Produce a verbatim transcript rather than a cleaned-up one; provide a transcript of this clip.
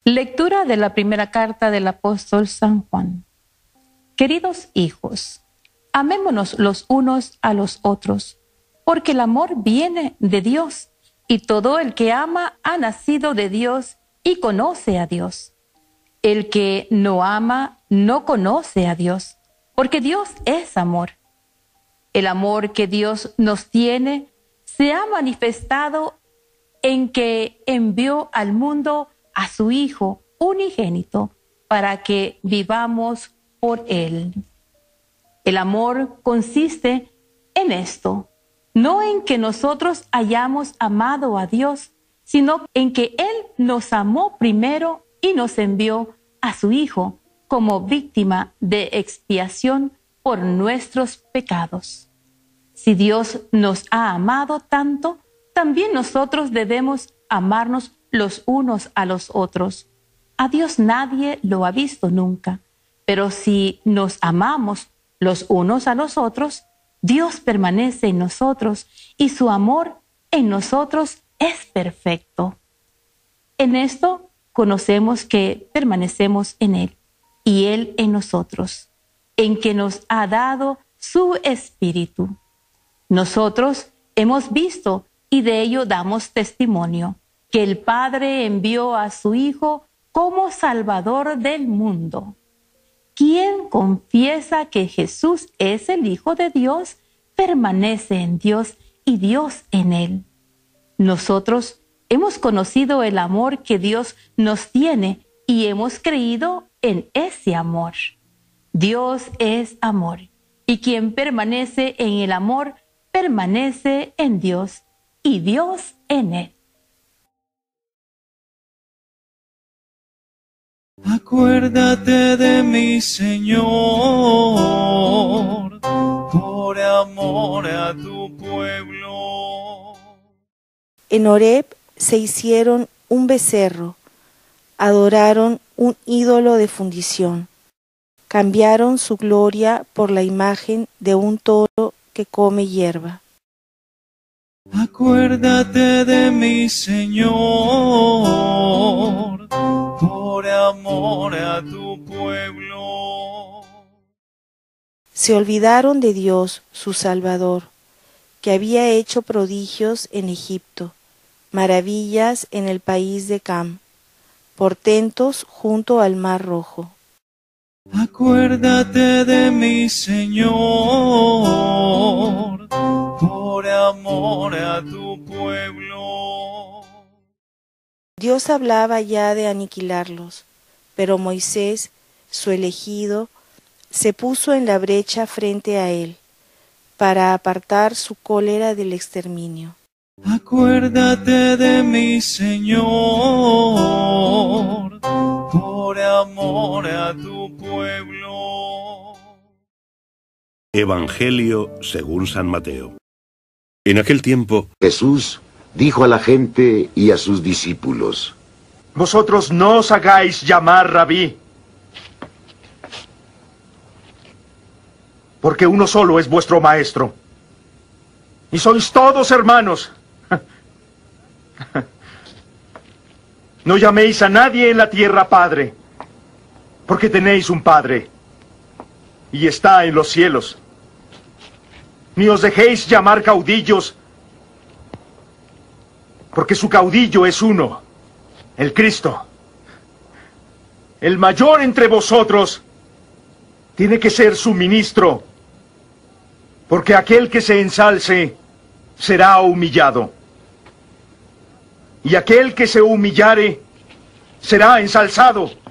Lectura de la primera carta del apóstol San Juan. Queridos hijos, amémonos los unos a los otros, porque el amor viene de Dios, y todo el que ama ha nacido de Dios y conoce a Dios. El que no ama no conoce a Dios, porque Dios es amor. El amor que Dios nos tiene se ha manifestado en que envió al mundo a su Hijo unigénito para que vivamos por Él. El amor consiste en esto, no en que nosotros hayamos amado a Dios, sino en que Él nos amó primero y nos envió a su Hijo como víctima de expiación por nuestros pecados. Si Dios nos ha amado tanto, también nosotros debemos amarnos los unos a los otros. A Dios nadie lo ha visto nunca, pero si nos amamos los unos a los otros, Dios permanece en nosotros y su amor en nosotros es perfecto. En esto conocemos que permanecemos en Él y Él en nosotros, en que nos ha dado su Espíritu. Nosotros hemos visto y de ello damos testimonio, que el Padre envió a su Hijo como Salvador del mundo. Quien confiesa que Jesús es el Hijo de Dios, permanece en Dios y Dios en él. Nosotros hemos conocido el amor que Dios nos tiene y hemos creído en ese amor. Dios es amor, y quien permanece en el amor, permanece en Dios y Dios en él. Acuérdate de mí, Señor, por amor a tu pueblo. En Horeb se hicieron un becerro, adoraron un ídolo de fundición, cambiaron su gloria por la imagen de un toro que come hierba. Acuérdate de mí, Señor, por amor a tu pueblo. Se olvidaron de Dios, su Salvador, que había hecho prodigios en Egipto, maravillas en el país de Cam, portentos junto al Mar Rojo. Acuérdate de mí, Señor, por amor a tu pueblo. Dios hablaba ya de aniquilarlos, pero Moisés, su elegido, se puso en la brecha frente a él, para apartar su cólera del exterminio. Acuérdate de mí, Señor, por amor a tu pueblo. Evangelio según San Mateo. En aquel tiempo, Jesús dijo a la gente y a sus discípulos: Vosotros no os hagáis llamar Rabí, porque uno solo es vuestro maestro, y sois todos hermanos. No llaméis a nadie en la tierra Padre, porque tenéis un Padre, y está en los cielos. Ni os dejéis llamar caudillos, porque su caudillo es uno, el Cristo. El mayor entre vosotros tiene que ser su ministro, porque aquel que se ensalce será humillado, y aquel que se humillare será ensalzado.